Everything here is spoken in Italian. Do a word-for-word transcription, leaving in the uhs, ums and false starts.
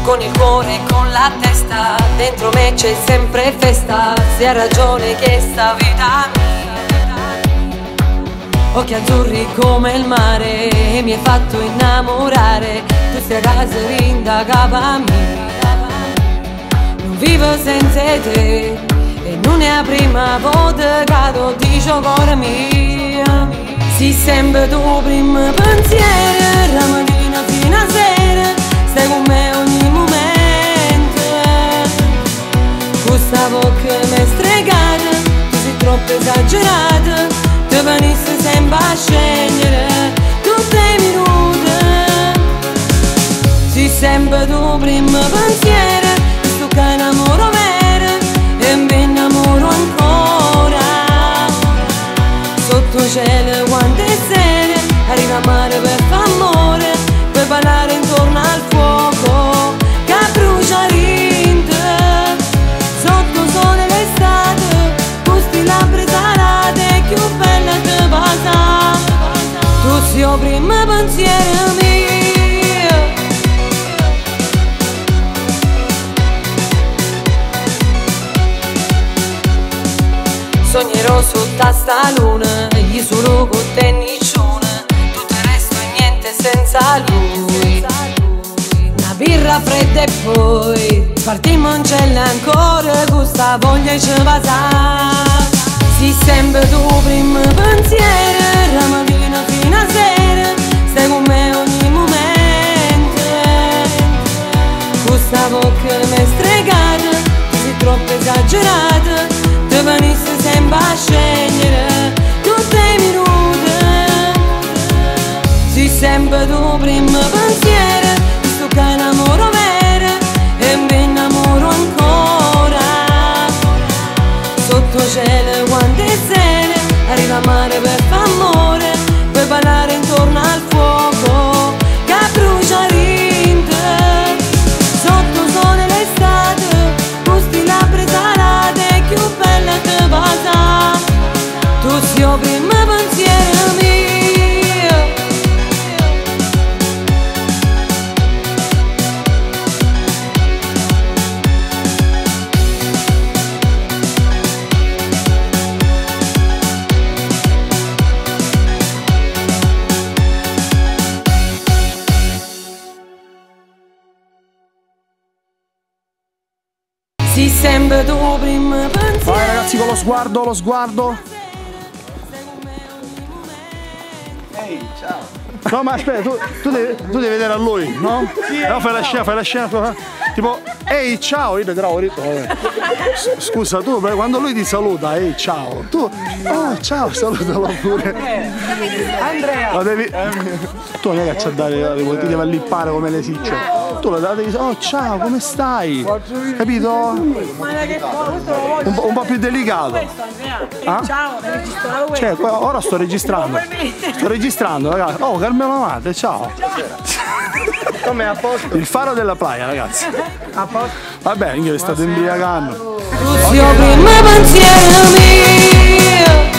con il cuore e con la testa, dentro me c'è sempre festa, se ha ragione che sta vita mia. Occhi azzurri come il mare, e mi hai fatto innamorare, tu stai a casa rindagavami. Non vivo senza te, e non è la prima volta che lo dico cuore mio. Si sembra tuo primo pensiero, la mattina fino a sera, stai con me ogni momento. Questa bocca mi è stregata, tu sei troppo esagerata, ti venisse sempre a scegliere tutti i minuti. Si sembra tuo primo pensiero, sto che innamoro vero, e mi innamoro ancora. Sotto cielo quante sere, arriva a mare per f'amore, per ballare intorno al fuoco che brucia l'inte. Sotto sole l'estate, questi labbra salate, più bella che passa. Tu sei il primo pensiero mio. Sognerò sotto a sta luna, io solo con te niccione, tutto il resto è niente senza lui. Una birra fredda e poi partimmo in cielo ancora, questa voglia ci passa. Si sembra tuo primo pensiero, la mattina fino a sera, stai con me ogni momento. Questa bocca mi è stregata, sei troppo esagerata, ti venisse sempre a scegliere tutti i minuti. Si sembra tuo primo pensiero, sto che innamoro vero, e mi innamoro ancora. Sotto cielo quante sere, arriva a mare per f'amore, per ballare intorno al fuoco che brucia l'inte. Sotto sole l'estate, questi labbra salate, più bella che passa. Tu sei il primo pensiero mio. Si sembra tuo primo pensiero. Vai ragazzi, con lo sguardo, lo sguardo. Ehi, ciao. No ma aspetta, tu, tu, devi, tu devi vedere a lui, no? Sì, no, fai la scena, fai la scena, fai, tipo, ehi ciao, io ti trovo detto, scusa tu, quando lui ti saluta, ehi ciao, tu, oh ciao, salutalo pure. Andrea! Lo devi, tu non è che c'è da dare, ti devi allippare come le sicce. Tu lo devi dire, oh ciao, come stai? Capito? Un, un po' più delicato. Ah? Ciao, registravo cioè, ora sto registrando. Sto registrando, ragazzi. Oh, Carmelo Amate, ciao. Come a posto? Il faro della playa, ragazzi. A posto? Vabbè, io state imbriagando. Tu sei il primo pensiero mio.